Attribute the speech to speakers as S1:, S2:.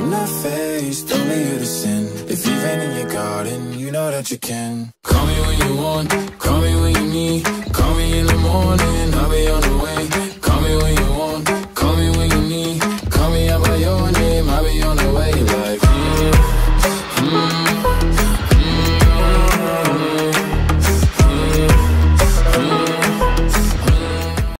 S1: I'm not faced, only you to sin. If you've rain in your garden, you know that you can. Call me when you want,